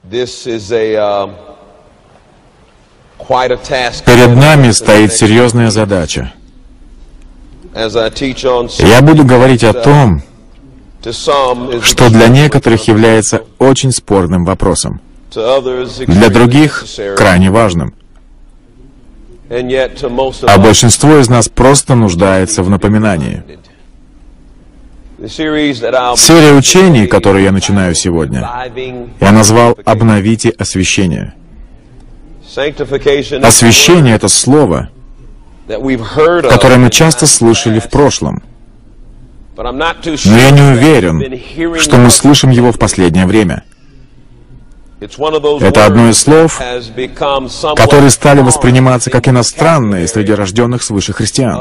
Перед нами стоит серьезная задача. Я буду говорить о том, что для некоторых является очень спорным вопросом, для других — крайне важным. А большинство из нас просто нуждается в напоминании. Серия учений, которую я начинаю сегодня, я назвал «Обновите освящение». Освящение — это слово, которое мы часто слышали в прошлом. Но я не уверен, что мы слышим его в последнее время. Это одно из слов, которые стали восприниматься как иностранные среди рожденных свыше христиан.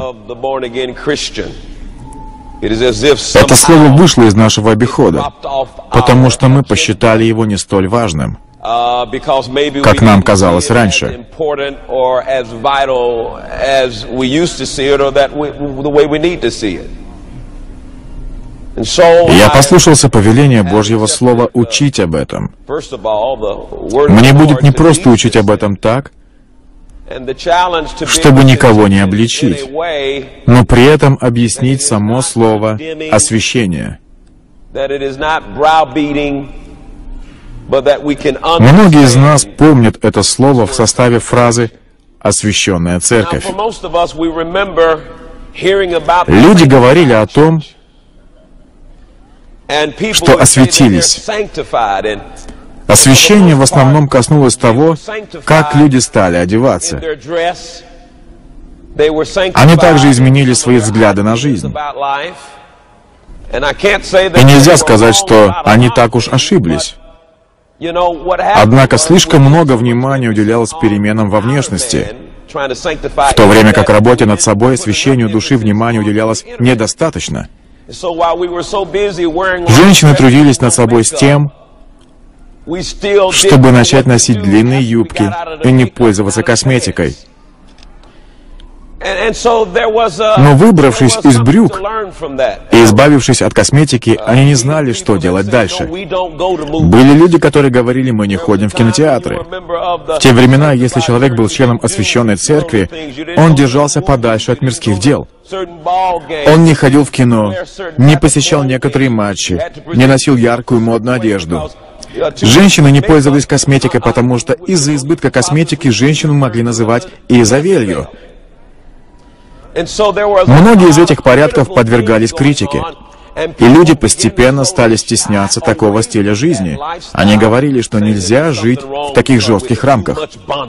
Это слово вышло из нашего обихода, потому что мы посчитали его не столь важным, как нам казалось раньше. Я послушался повеления Божьего Слова учить об этом. Мне будет не просто учить об этом так, чтобы никого не обличить, но при этом объяснить само слово «освящение». Многие из нас помнят это слово в составе фразы «освященная церковь». Люди говорили о том, что осветились. Освящение в основном коснулось того, как люди стали одеваться. Они также изменили свои взгляды на жизнь. И нельзя сказать, что они так уж ошиблись. Однако слишком много внимания уделялось переменам во внешности, в то время как работе над собой освящению души внимания уделялось недостаточно. Женщины трудились над собой с тем, чтобы начать носить длинные юбки и не пользоваться косметикой. Но выбравшись из брюк и избавившись от косметики, они не знали, что делать дальше. Были люди, которые говорили: мы не ходим в кинотеатры. В те времена, если человек был членом освященной церкви, он держался подальше от мирских дел. Он не ходил в кино, не посещал некоторые матчи, не носил яркую модную одежду. Женщины не пользовались косметикой, потому что из-за избытка косметики женщину могли называть Иезавелью. Многие из этих порядков подвергались критике, и люди постепенно стали стесняться такого стиля жизни. Они говорили, что нельзя жить в таких жестких рамках.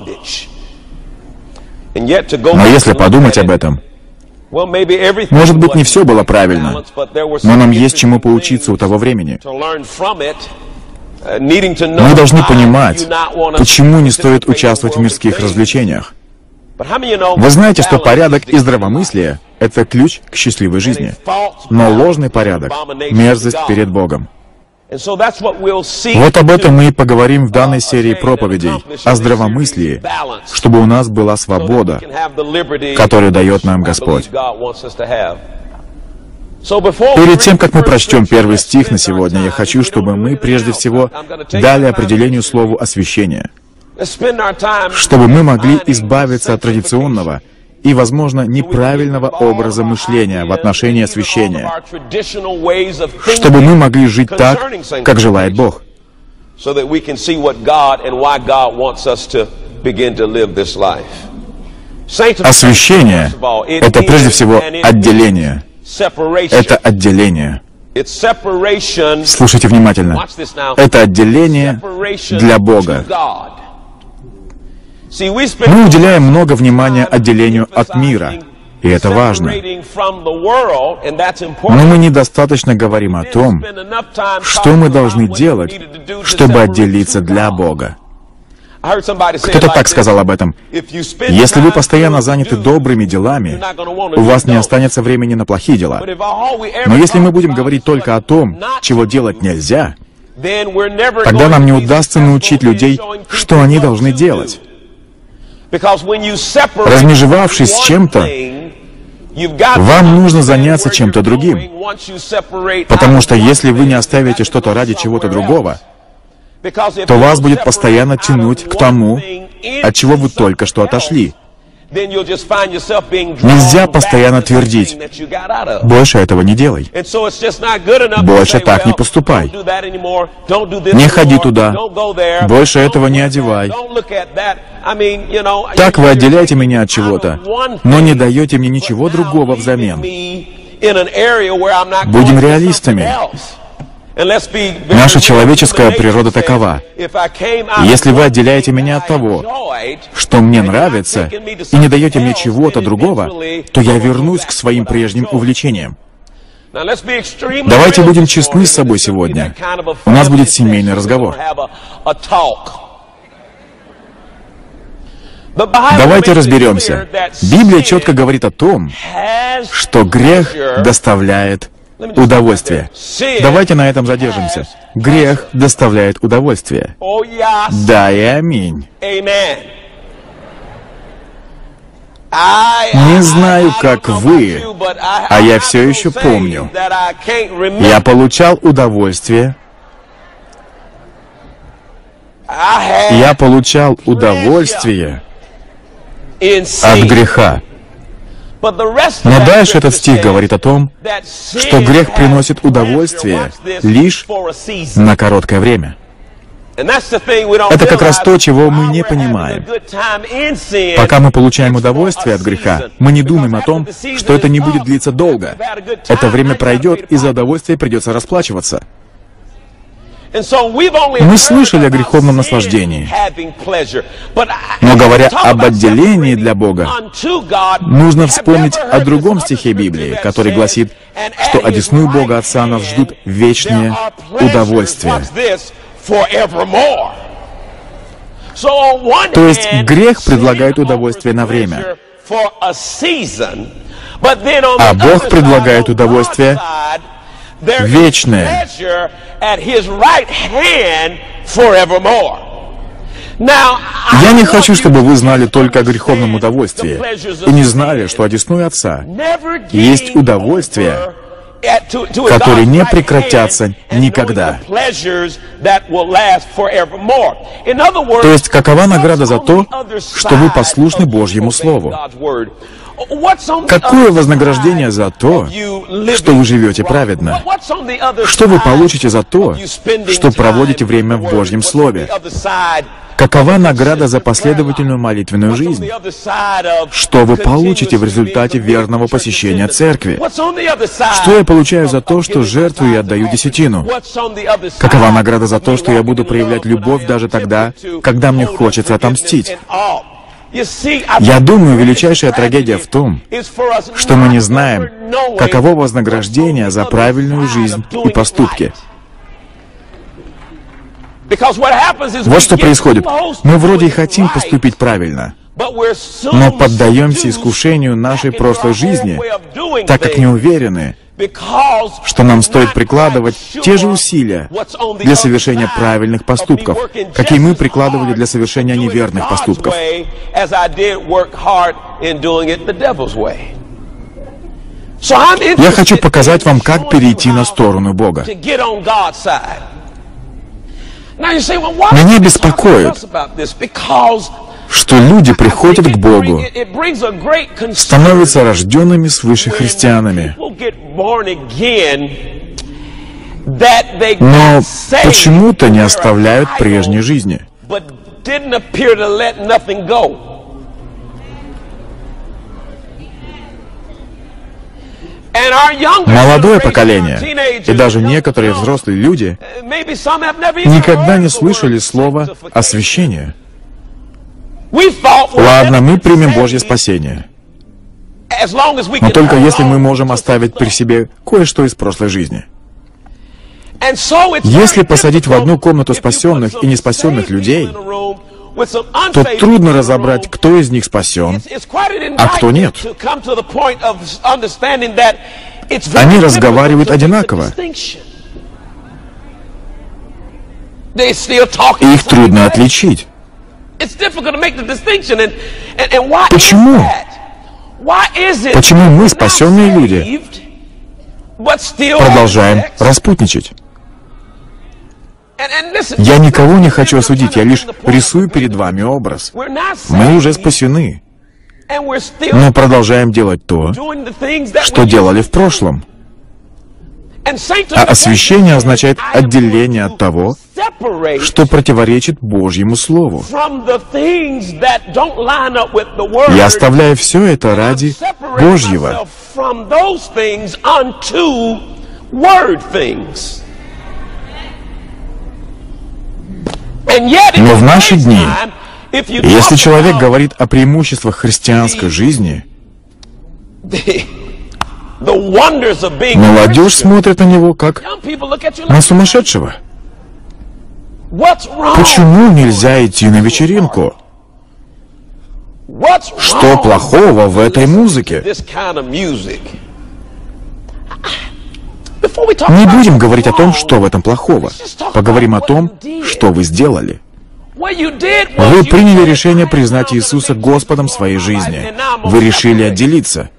Но если подумать об этом, может быть, не все было правильно, но нам есть чему поучиться у того времени. Мы должны понимать, почему не стоит участвовать в мирских развлечениях. Вы знаете, что порядок и здравомыслие — это ключ к счастливой жизни. Но ложный порядок — мерзость перед Богом. Вот об этом мы и поговорим в данной серии проповедей, о здравомыслии, чтобы у нас была свобода, которую дает нам Господь. Перед тем, как мы прочтем первый стих на сегодня, я хочу, чтобы мы прежде всего дали определению слову «освящение», чтобы мы могли избавиться от традиционного и, возможно, неправильного образа мышления в отношении освящения, чтобы мы могли жить так, как желает Бог. Освящение — это прежде всего отделение. Это отделение. Слушайте внимательно. Это отделение для Бога. Мы уделяем много внимания отделению от мира, и это важно. Но мы недостаточно говорим о том, что мы должны делать, чтобы отделиться для Бога. Кто-то так сказал об этом: если вы постоянно заняты добрыми делами, у вас не останется времени на плохие дела. Но если мы будем говорить только о том, чего делать нельзя, тогда нам не удастся научить людей, что они должны делать. Размежевавшись с чем-то, вам нужно заняться чем-то другим. Потому что если вы не оставите что-то ради чего-то другого, то вас будет постоянно тянуть к тому, от чего вы только что отошли. Нельзя постоянно твердить: «Больше этого не делай». «Больше так не поступай». «Не ходи туда». «Больше этого не одевай». Так вы отделяете меня от чего-то, но не даете мне ничего другого взамен. Будем реалистами. Наша человеческая природа такова. Если вы отделяете меня от того, что мне нравится, и не даете мне чего-то другого, то я вернусь к своим прежним увлечениям. Давайте будем честны с собой сегодня. У нас будет семейный разговор. Давайте разберемся. Библия четко говорит о том, что грех доставляет удовольствие. Давайте на этом задержимся. Грех доставляет удовольствие. Да и аминь. Не знаю, как вы, а я все еще помню. Я получал удовольствие. Я получал удовольствие от греха. Но дальше этот стих говорит о том, что грех приносит удовольствие лишь на короткое время. Это как раз то, чего мы не понимаем. Пока мы получаем удовольствие от греха, мы не думаем о том, что это не будет длиться долго. Это время пройдет, и за удовольствие придется расплачиваться. Мы слышали о греховном наслаждении, но говоря об отделении для Бога, нужно вспомнить о другом стихе Библии, который гласит, что одесную Бога Отца нас ждут вечные удовольствия. То есть грех предлагает удовольствие на время, а Бог предлагает удовольствие вечное. Я не хочу, чтобы вы знали только о греховном удовольствии и не знали, что одесную Отца есть удовольствия, которые не прекратятся никогда. То есть, какова награда за то, что вы послушны Божьему Слову? Какое вознаграждение за то, что вы живете праведно? Что вы получите за то, что проводите время в Божьем Слове? Какова награда за последовательную молитвенную жизнь? Что вы получите в результате верного посещения церкви? Что я получаю за то, что жертвую и отдаю десятину? Какова награда за то, что я буду проявлять любовь даже тогда, когда мне хочется отомстить? Я думаю, величайшая трагедия в том, что мы не знаем, каково вознаграждение за правильную жизнь и поступки. Вот что происходит. Мы вроде и хотим поступить правильно, но поддаемся искушению нашей прошлой жизни, так как не уверены, что нам стоит прикладывать те же усилия для совершения правильных поступков, какие мы прикладывали для совершения неверных поступков. Я хочу показать вам, как перейти на сторону Бога. Меня беспокоит, что люди приходят к Богу, становятся рожденными свыше христианами, но почему-то не оставляют прежней жизни. Молодое поколение и даже некоторые взрослые люди никогда не слышали слова «освящение». Ладно, мы примем Божье спасение, но только если мы можем оставить при себе кое-что из прошлой жизни. Если посадить в одну комнату спасенных и неспасенных людей, то трудно разобрать, кто из них спасен, а кто нет. Они разговаривают одинаково. Их трудно отличить. Почему? Почему мы, спасенные люди, продолжаем распутничать? Я никого не хочу осудить, я лишь рисую перед вами образ. Мы уже спасены, но продолжаем делать то, что делали в прошлом. А освящение означает отделение от того, что противоречит Божьему Слову. Я оставляю все это ради Божьего. Но в наши дни, если человек говорит о преимуществах христианской жизни, молодежь смотрит на него как на сумасшедшего. Почему нельзя идти на вечеринку? Что плохого в этой музыке? Не будем говорить о том, что в этом плохого. Поговорим о том, что вы сделали. Вы приняли решение признать Иисуса Господом своей жизни. Вы решили отделиться.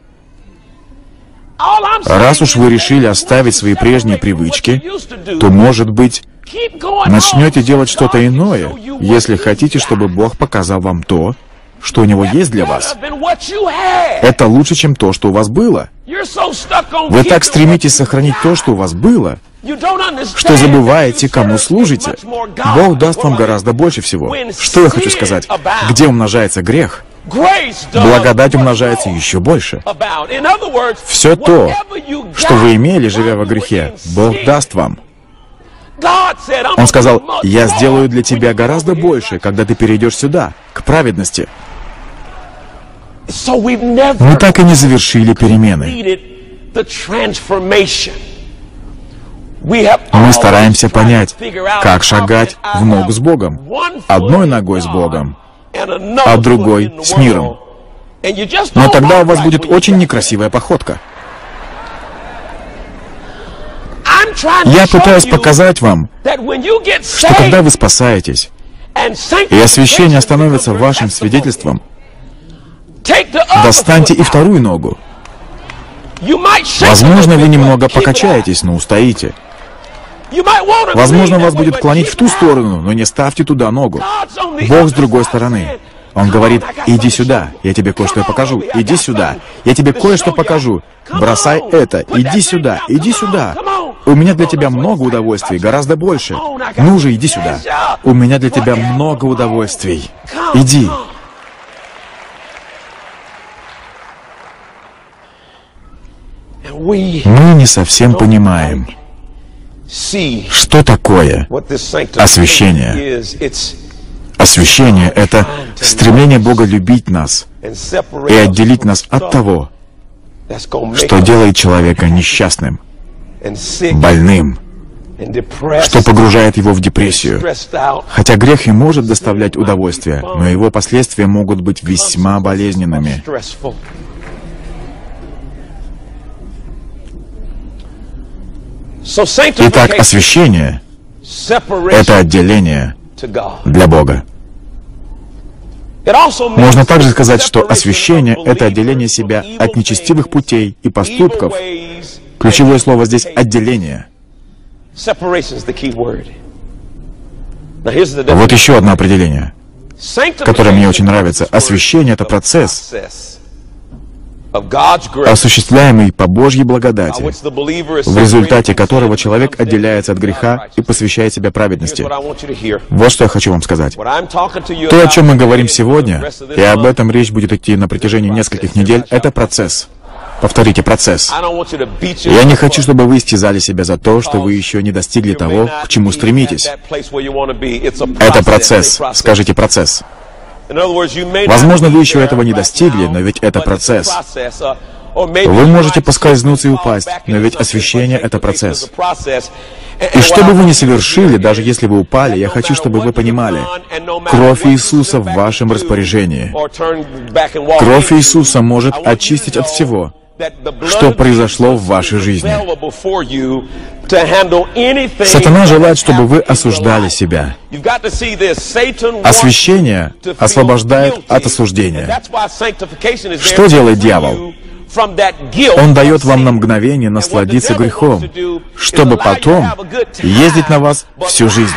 Раз уж вы решили оставить свои прежние привычки, то, может быть, начнете делать что-то иное, если хотите, чтобы Бог показал вам то, что у Него есть для вас. Это лучше, чем то, что у вас было. Вы так стремитесь сохранить то, что у вас было, что забываете, кому служите. Бог даст вам гораздо больше всего. Что я хочу сказать? Где умножается грех, благодать умножается еще больше. Все то, что вы имели, живя во грехе, Бог даст вам. Он сказал: «Я сделаю для тебя гораздо больше, когда ты перейдешь сюда, к праведности». Мы так и не завершили перемены. Мы стараемся понять, как шагать в ногу с Богом. Одной ногой с Богом, а другой с миром. Но тогда у вас будет очень некрасивая походка. Я пытаюсь показать вам, что когда вы спасаетесь, и освящение становится вашим свидетельством, достаньте и вторую ногу. Возможно, вы немного покачаетесь, но устоите. Возможно, вас будет клонить в ту сторону, но не ставьте туда ногу. Бог с другой стороны. Он говорит: «Иди сюда, я тебе кое-что покажу. Иди сюда, я тебе кое-что покажу. Бросай это, иди сюда, иди сюда. У меня для тебя много удовольствий, гораздо больше. Ну же, иди сюда. У меня для тебя много удовольствий. Иди». Мы не совсем понимаем, что такое освящение. Освящение — это стремление Бога любить нас и отделить нас от того, что делает человека несчастным, больным, что погружает его в депрессию. Хотя грех и может доставлять удовольствие, но его последствия могут быть весьма болезненными. Итак, освящение — это отделение для Бога. Можно также сказать, что освящение — это отделение себя от нечестивых путей и поступков. Ключевое слово здесь — отделение. Вот еще одно определение, которое мне очень нравится. Освящение — это процесс, осуществляемый по Божьей благодати, в результате которого человек отделяется от греха и посвящает себя праведности. Вот что я хочу вам сказать. То, о чем мы говорим сегодня, и об этом речь будет идти на протяжении нескольких недель, это процесс. Повторите: процесс. Я не хочу, чтобы вы истязали себя за то, что вы еще не достигли того, к чему стремитесь. Это процесс. Скажите: процесс. Возможно, вы еще этого не достигли, но ведь это процесс. Вы можете поскользнуться и упасть, но ведь освящение — это процесс. И что бы вы ни совершили, даже если вы упали, я хочу, чтобы вы понимали: кровь Иисуса в вашем распоряжении. Кровь Иисуса может очистить от всего, что произошло в вашей жизни. Сатана желает, чтобы вы осуждали себя. Освящение освобождает от осуждения. Что делает дьявол? Он дает вам на мгновение насладиться грехом, чтобы потом ездить на вас всю жизнь.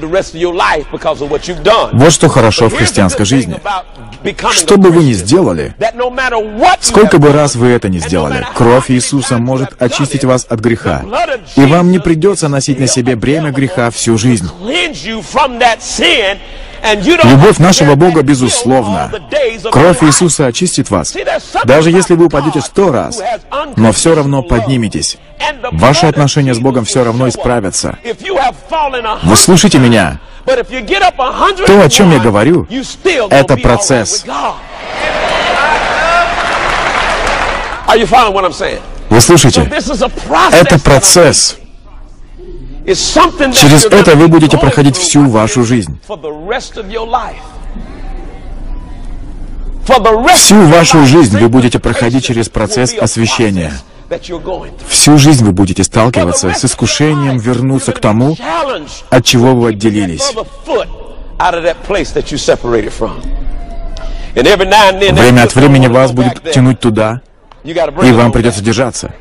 Вот что хорошо в христианской жизни. Что бы вы ни сделали, сколько бы раз вы это ни сделали, кровь Иисуса может очистить вас от греха, и вам не придется носить на себе бремя греха всю жизнь. Любовь нашего Бога безусловна. Кровь Иисуса очистит вас, даже если вы упадете 100 раз, но все равно подниметесь. Ваши отношения с Богом все равно исправятся. Вы слушайте меня. То, о чем я говорю, это процесс. Вы слышите? Это процесс. Через это вы будете проходить всю вашу жизнь. Всю вашу жизнь вы будете проходить через процесс освящения. Всю жизнь вы будете сталкиваться с искушением вернуться к тому, от чего вы отделились. Время от времени вас будет тянуть туда, и вам придется держаться.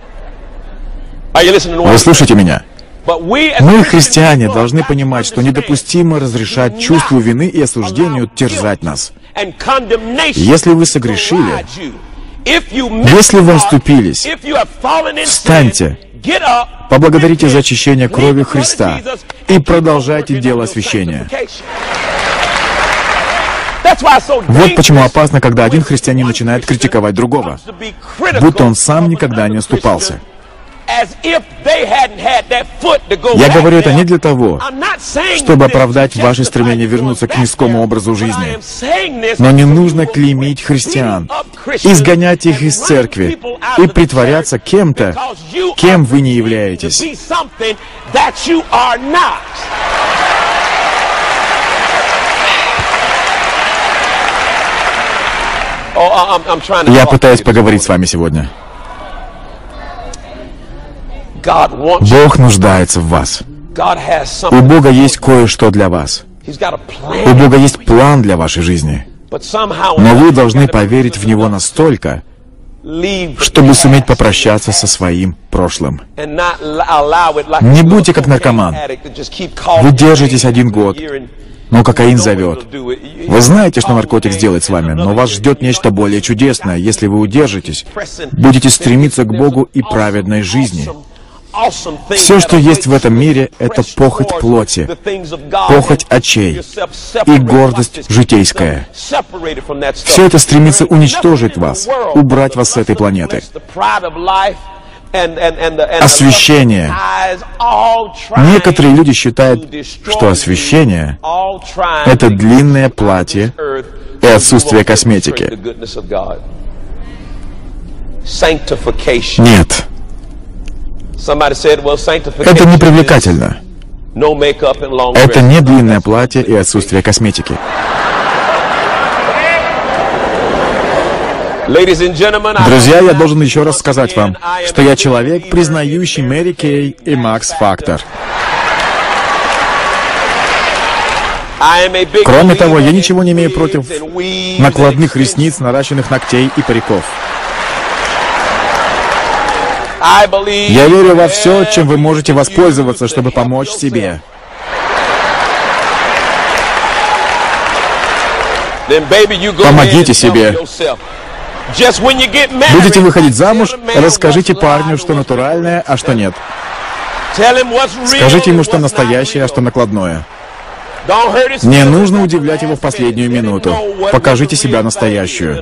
Вы слушаете меня? Мы, христиане, должны понимать, что недопустимо разрешать чувству вины и осуждению терзать нас. Если вы согрешили, если вы оступились, встаньте, поблагодарите за очищение кровью Христа и продолжайте дело освящения. Вот почему опасно, когда один христианин начинает критиковать другого, будто он сам никогда не оступался. Я говорю это не для того, чтобы оправдать ваше стремление вернуться к низкому образу жизни. Но не нужно клеймить христиан, изгонять их из церкви и притворяться кем-то, кем вы не являетесь. Я пытаюсь поговорить с вами сегодня. Бог нуждается в вас. У Бога есть кое-что для вас. У Бога есть план для вашей жизни. Но вы должны поверить в Него настолько, чтобы суметь попрощаться со своим прошлым. Не будьте как наркоман. Вы держитесь 1 год, но кокаин зовет. Вы знаете, что наркотик сделает с вами, но вас ждет нечто более чудесное, если вы удержитесь, будете стремиться к Богу и праведной жизни. Все, что есть в этом мире, это похоть плоти, похоть очей и гордость житейская. Все это стремится уничтожить вас, убрать вас с этой планеты. Освящение. Некоторые люди считают, что освящение — это длинное платье и отсутствие косметики. Нет. Это не привлекательно. Это не длинное платье и отсутствие косметики. Друзья, я должен еще раз сказать вам, что я человек, признающий Мэри Кей и Макс Фактор. Кроме того, я ничего не имею против накладных ресниц, наращенных ногтей и париков. Я верю во все, чем вы можете воспользоваться, чтобы помочь себе. Помогите себе. Будете выходить замуж, расскажите парню, что натуральное, а что нет. Скажите ему, что настоящее, а что накладное. Не нужно удивлять его в последнюю минуту. Покажите себя настоящую.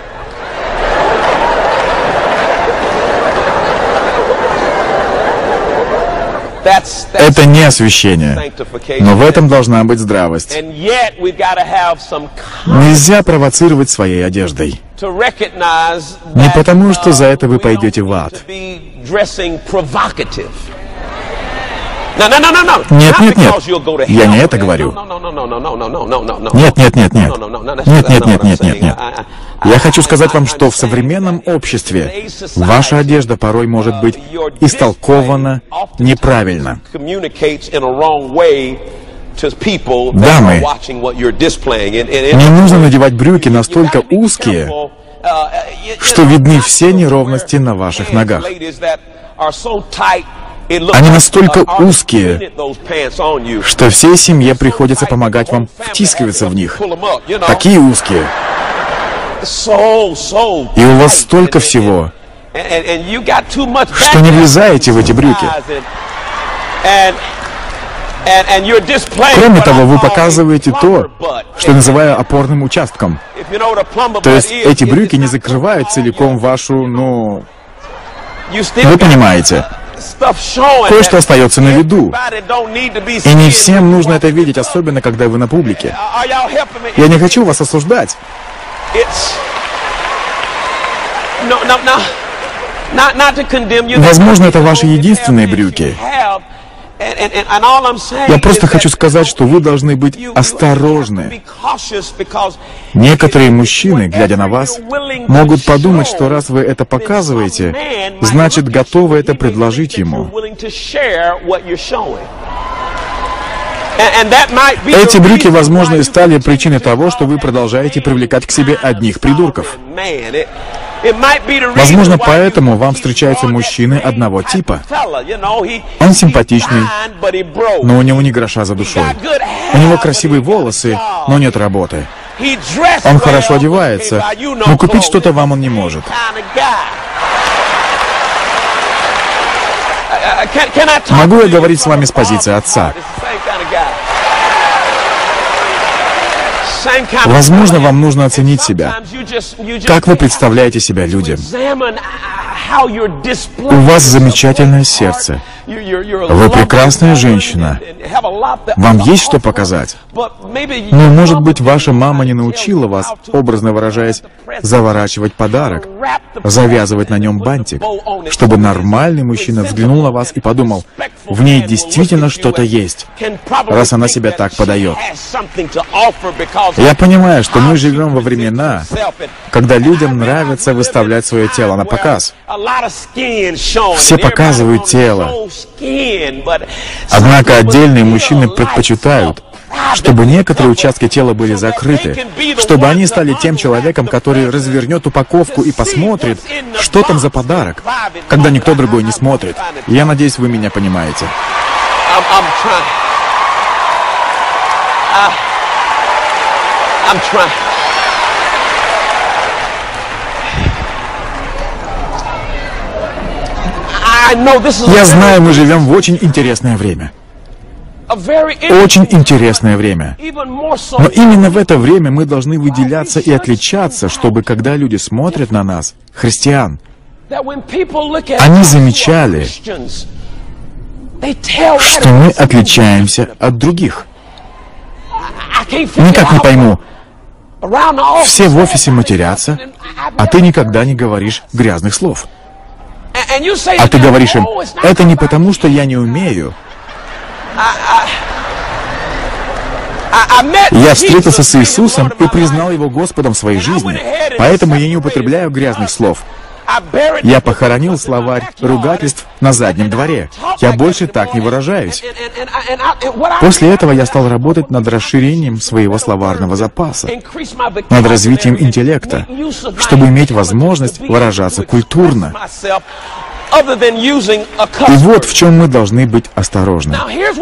Это не освящение, но в этом должна быть здравость. Нельзя провоцировать своей одеждой. Не потому, что за это вы пойдете в ад. Нет, нет, нет. Я не это говорю. Нет, нет, нет, нет. Нет, нет, нет, нет, нет, нет. Я хочу сказать вам, что в современном обществе ваша одежда порой может быть истолкована неправильно. Дамы, не нужно надевать брюки настолько узкие, что видны все неровности на ваших ногах. Они настолько узкие, что всей семье приходится помогать вам втискиваться в них. Такие узкие. И у вас столько всего, что не влезаете в эти брюки. Кроме того, вы показываете то, что называю опорным участком. То есть эти брюки не закрывают целиком вашу, вы понимаете. Кое-что остается на виду. И не всем нужно это видеть, особенно когда вы на публике. Я не хочу вас осуждать. Возможно, это ваши единственные брюки. Я просто хочу сказать, что вы должны быть осторожны. Некоторые мужчины, глядя на вас, могут подумать, что раз вы это показываете, значит, готовы это предложить ему. Эти брюки, возможно, и стали причиной того, что вы продолжаете привлекать к себе одних придурков. Возможно, поэтому вам встречаются мужчины одного типа. Он симпатичный, но у него ни гроша за душой. У него красивые волосы, но нет работы. Он хорошо одевается, но купить что-то вам он не может. Могу я говорить с вами с позиции отца? Возможно, вам нужно оценить себя. Как вы представляете себя людям? У вас замечательное сердце. Вы прекрасная женщина. Вам есть что показать. Но, может быть, ваша мама не научила вас, образно выражаясь, заворачивать подарок, завязывать на нем бантик, чтобы нормальный мужчина взглянул на вас и подумал, в ней действительно что-то есть, раз она себя так подает. Я понимаю, что мы живем во времена, когда людям нравится выставлять свое тело на показ. Все показывают тело. Однако отдельные мужчины предпочитают, чтобы некоторые участки тела были закрыты, чтобы они стали тем человеком, который развернет упаковку и посмотрит, что там за подарок, когда никто другой не смотрит. Я надеюсь, вы меня понимаете. Я знаю, мы живем в очень интересное время. Очень интересное время. Но именно в это время мы должны выделяться и отличаться, чтобы, когда люди смотрят на нас, христиан, они замечали, что мы отличаемся от других. Никак не пойму. Все в офисе матерятся, а ты никогда не говоришь грязных слов. А ты говоришь им, это не потому, что я не умею. Я встретился с Иисусом и признал Его Господом в своей жизни, поэтому я не употребляю грязных слов. Я похоронил словарь ругательств на заднем дворе. Я больше так не выражаюсь. После этого я стал работать над расширением своего словарного запаса, над развитием интеллекта, чтобы иметь возможность выражаться культурно. И вот в чем мы должны быть осторожны.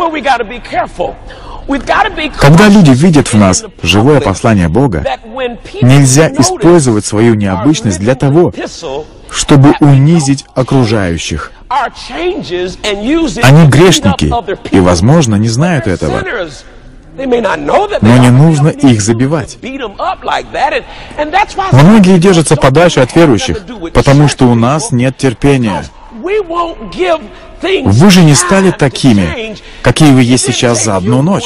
Когда люди видят в нас живое послание Бога, нельзя использовать свою необычность для того, чтобы унизить окружающих. Они грешники и, возможно, не знают этого. Но не нужно их забивать. Многие держатся подальше от верующих, потому что у нас нет терпения. Вы же не стали такими, какие вы есть сейчас за одну ночь.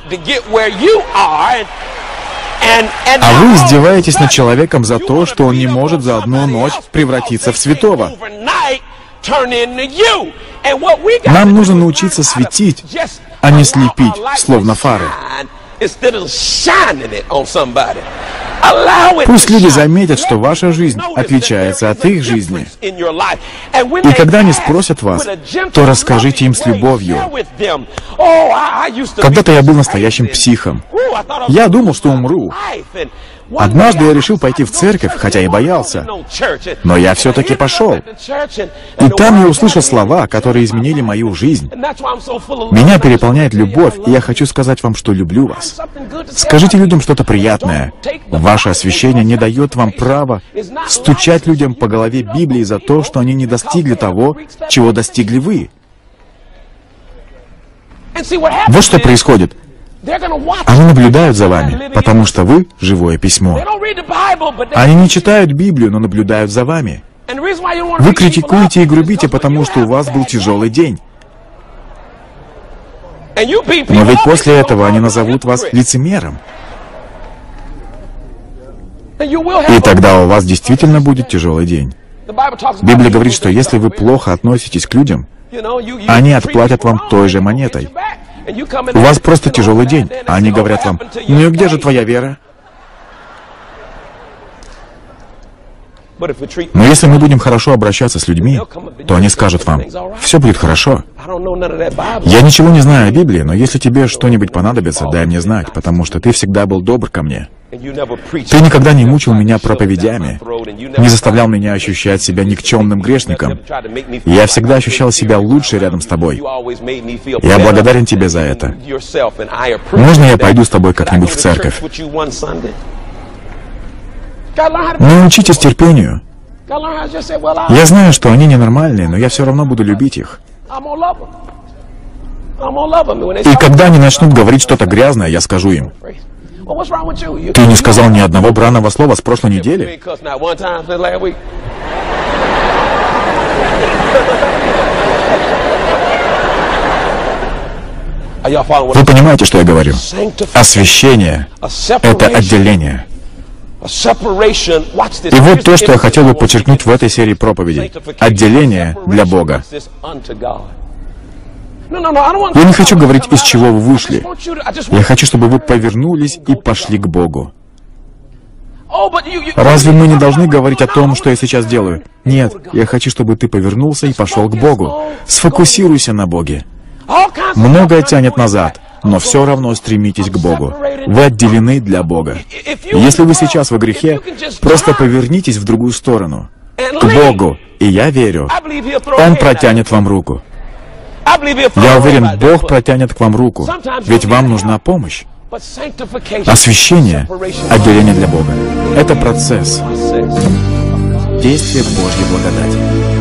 А вы издеваетесь над человеком за то, что он не может за одну ночь превратиться в святого. Нам нужно научиться светить, а не слепить, словно фары. Пусть люди заметят, что ваша жизнь отличается от их жизни. И когда они спросят вас, то расскажите им с любовью. Когда-то я был настоящим психом. Я думал, что умру. Однажды я решил пойти в церковь, хотя и боялся. Но я все-таки пошел. И там я услышал слова, которые изменили мою жизнь. Меня переполняет любовь, и я хочу сказать вам, что люблю вас. Скажите людям что-то приятное. Ваше освящение не дает вам права стучать людям по голове Библии за то, что они не достигли того, чего достигли вы. Вот что происходит. Они наблюдают за вами, потому что вы — живое письмо. Они не читают Библию, но наблюдают за вами. Вы критикуете и грубите, потому что у вас был тяжелый день. Но ведь после этого они назовут вас лицемером. И тогда у вас действительно будет тяжелый день. Библия говорит, что если вы плохо относитесь к людям, они отплатят вам той же монетой. У вас просто тяжелый день, а они говорят вам: «Ну и где же твоя вера?» Но если мы будем хорошо обращаться с людьми, то они скажут вам: «Все будет хорошо». Я ничего не знаю о Библии, но если тебе что-нибудь понадобится, дай мне знать, потому что ты всегда был добр ко мне. Ты никогда не мучил меня проповедями, не заставлял меня ощущать себя никчемным грешником. Я всегда ощущал себя лучше рядом с тобой. Я благодарен тебе за это. Можно я пойду с тобой как-нибудь в церковь? Научитесь терпению. Я знаю, что они ненормальные, но я все равно буду любить их. И когда они начнут говорить что-то грязное, я скажу им: «Ты не сказал ни одного бранного слова с прошлой недели?» Вы понимаете, что я говорю? Освящение — это отделение. И вот то, что я хотел бы подчеркнуть в этой серии проповедей. Отделение для Бога. Я не хочу говорить, из чего вы вышли. Я хочу, чтобы вы повернулись и пошли к Богу. Разве мы не должны говорить о том, что я сейчас делаю? Нет, я хочу, чтобы ты повернулся и пошел к Богу. Сфокусируйся на Боге. Многое тянет назад, но все равно стремитесь к Богу. Вы отделены для Бога. Если вы сейчас во грехе, просто повернитесь в другую сторону, к Богу, и я верю, Он протянет вам руку. Я уверен, Бог протянет к вам руку, ведь вам нужна помощь. Освящение — отделение для Бога. Это процесс действия Божьей благодати.